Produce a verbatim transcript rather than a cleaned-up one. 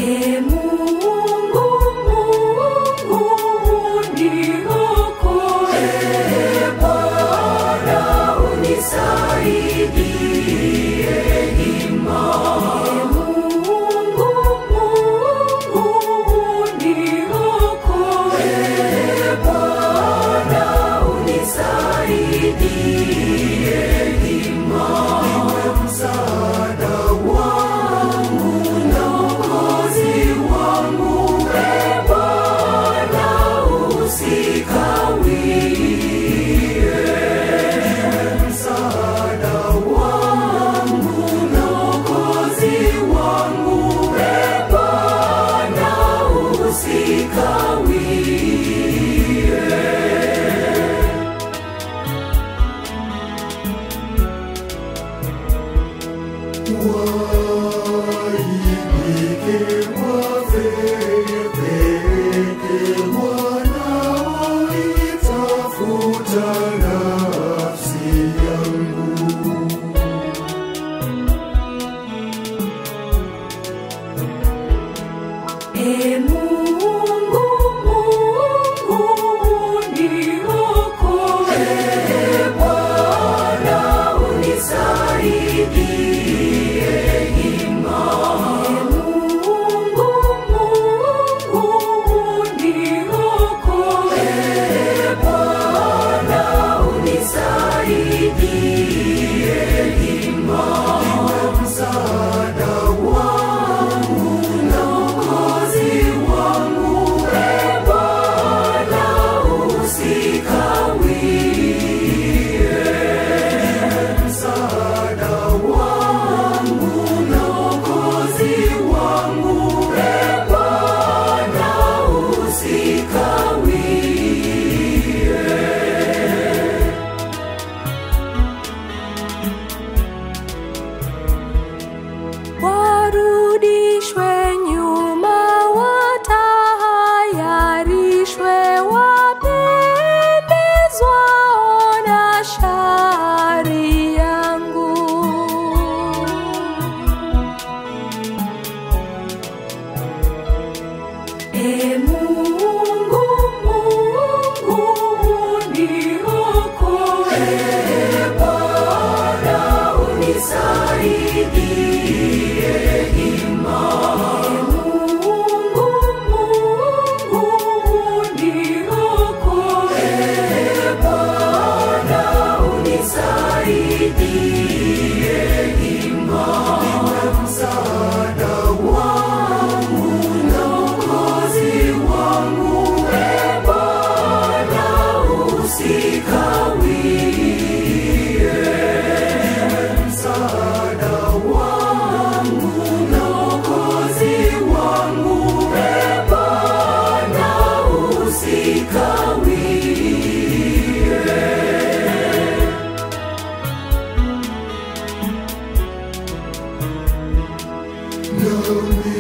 E Mungu, Mungu uniokoe, Bwana unisaidie hima. E Mungu, Mungu uniokoe, Bwana unisaidie hima. Niwe msaada wangu na Mwokozi wangu, e Bwana usikawie. Niwe msaada wangu na Mwokozi wangu, e Bwana usikawie. Wainike wafedheke wanaoitafuta nafsi yangu. E Mungu, Mungu uniokoe, Bwana unisaidie hima. E Mungu, Mungu uniokoe, Bwana unisaidie hima. Niwe msaada wangu na Mwokozi wangu, e Bwana usikawie. msaada Wangu na Mwokozi wangu, e Bwana usikawie. Warudishwe nyuma, watahayarishwe wapendezwao na shari yangu. E Mungu, Mungu uniokoe, Bwana unisaidie hima. E Mungu, Mungu uniokoe, Bwana unisaidie hima. Niwe msaada Wangu na Mwokozi wangu, e Bwana usikawie. msaada Wangu na Mwokozi wangu, e Bwana usikawie. nami